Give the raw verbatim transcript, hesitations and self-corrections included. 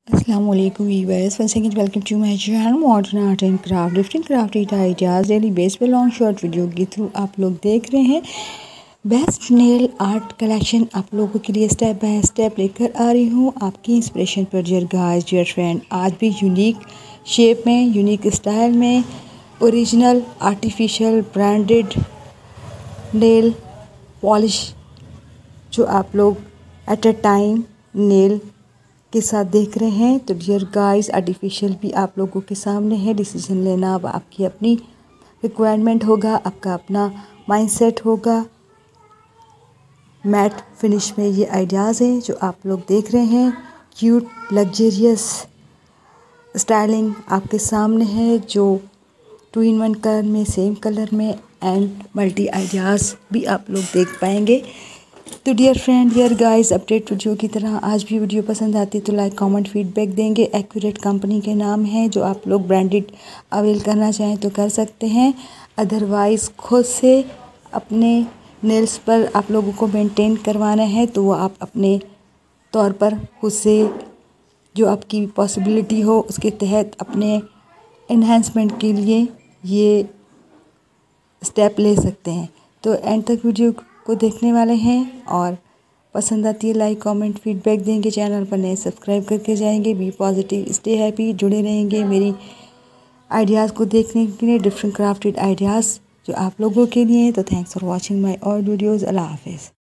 Assalamualaikum viewers, once again welcome to my channel Modern Art and Craft different crafted ideas daily base पे long short video के through आप लोग देख रहे हैं। बेस्ट नेल आर्ट कलेक्शन आप लोगों के लिए स्टेप बाय स्टेप लेकर आ रही हूँ आपकी इंस्पिरेशन पर डियर गाइस डियर फ्रेंड। आज भी यूनिक शेप में यूनिक स्टाइल में original artificial branded nail polish जो आप लोग एट अ टाइम नेल के साथ देख रहे हैं। तो डियर गाइस आर्टिफिशियल भी आप लोगों के सामने है। डिसीजन लेना अब आपकी अपनी रिक्वायरमेंट होगा, आपका अपना माइंडसेट होगा। मैट फिनिश में ये आइडियाज़ हैं जो आप लोग देख रहे हैं। क्यूट लग्जरियस स्टाइलिंग आपके सामने है जो टू इन वन कलर में, सेम कलर में एंड मल्टी आइडियाज़ भी आप लोग देख पाएंगे। तो dear friend dear guys update video की तरह आज भी वीडियो पसंद आती है तो लाइक कमेंट फीडबैक देंगे। एक्यूरेट कंपनी के नाम है जो आप लोग ब्रांडेड अवेल करना चाहें तो कर सकते हैं, अदरवाइज़ खुद से अपने नेल्स पर आप लोगों को मेंटेन करवाना है तो वो आप अपने तौर पर खुद से जो आपकी पॉसिबिलिटी हो उसके तहत अपने इन्हेंसमेंट के लिए ये स्टेप ले सकते हैं। तो एंड तक वीडियो को देखने वाले हैं और पसंद आती है लाइक कमेंट फीडबैक देंगे। चैनल पर नए सब्सक्राइब करके जाएंगे। बी पॉजिटिव स्टे हैप्पी जुड़े रहेंगे मेरी आइडियाज़ को देखने के लिए, डिफरेंट क्राफ्टेड आइडियाज़ जो आप लोगों के लिए। तो thanks for watching my all videos. Allah हाफिज़।